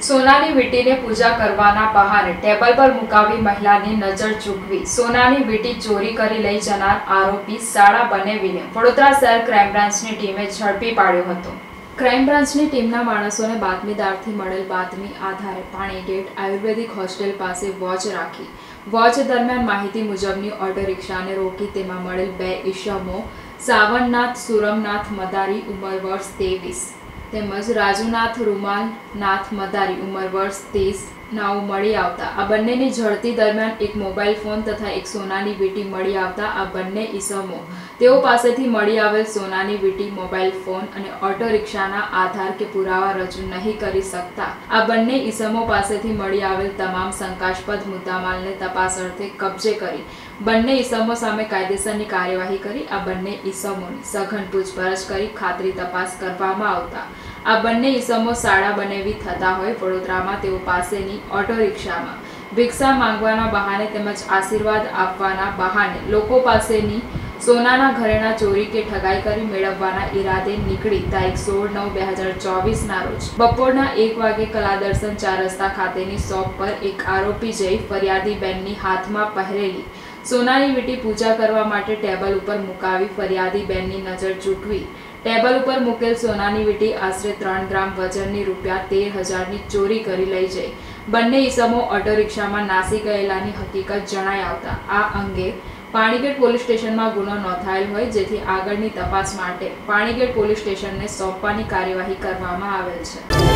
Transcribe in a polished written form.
સોનાની વીંટીને પૂજા કરવાના બહાને ટેબલ પર મુકાવી મહિલાની નજર ચૂકવી સોનાની વીંટી ચોરી કરી લઈ જનાર આરોપી સાળા બનેવીને વડોદરા શહેર ક્રાઇમ બ્રાન્ચની ટીમે ઝડપી પાડ્યો હતો। ક્રાઇમ બ્રાન્ચની ટીમના માણસોને બાતમીદારથી મળેલ બાતમી આધારે પાણીગેટ આયુર્વેદિક હોસ્ટેલ પાસે વોચ રાખી વોચ દરમિયાન માહિતી મુજબની ઓટો રિક્ષાને રોકી તેમાં મળેલ બે ઈસમો સાવનનાથ સુરમનાથ મદારી ઉંમર વર્ષ 23 તેમજ રાજુનાથ રૂમાલનાથ મદારી ઉંમર વર્ષ 30 નાઓ મળી આવતા આ બંનેની ઝડપી દરમિયાન એક મોબાઈલ ફોન તથા એક સોનાની વીંટી મળી આવતા આ બંને ઈસમો તેઓ પાસેથી મળી આવેલ સોનાની વીંટી મોબાઈલ ફોન અને ઓટો રિક્ષાના આધાર કે પુરાવા રજૂ નહીં કરી શકતા આ બંને ઈસમો પાસેથી મળી આવેલ તમામ શંકાસ્પદ મુદ્દામાલને તપાસ અર્થે કબજે કરી બંને ઈસમો સામે કાયદેસરની કાર્યવાહી કરી આ બંને ઈસમોની સઘન પૂછપરછ કરી ખાતરી તપાસ કરવામાં આવતા આ બંને ઈસમો સાળા બનેવી થતા હોય વડોદરામાં તેઓ પાસેની ઓટો રિક્ષામાં ભિક્ષા માંગવાના બહાને તેમજ આશીર્વાદ આપવાના બહાને લોકો પાસેની સોનાના ઘરેણા ચોરી કે ઠગાઈ કરી મેળવવાના ઈરાદે નીકળી તારીખ 16/9/2024 ના રોજ બપોરના 1 વાગે કલાદર્શન 4 રસ્તા ખાતેની શોપ પર એક આરોપી જઈ ફરિયાદી બેનની હાથમાં પહેરેલી સોનાની વીંટી પૂજા કરવા માટે ટેબલ ઉપર મુકાવી ફરિયાદી બેનની નજર ચૂકવી ટેબલ ઉપર મૂકેલ સોનાની વીંટી આશરે 3 ગ્રામ વજનની ₹13,000ની ચોરી કરી લઈ જઈ બંને ઈસમો ઓટો રિક્ષામાં નાસી ગયેલાની હકીકત જણાઈ આવતા આ અંગે પાણીગેટ પોલીસ સ્ટેશનમાં ગુનો નોંધાયેલ હોય જેથી આગળની તપાસ માટે પાણીગેટ પોલીસ સ્ટેશનને સોંપવાની કાર્યવાહી કરવામાં આવેલ છે।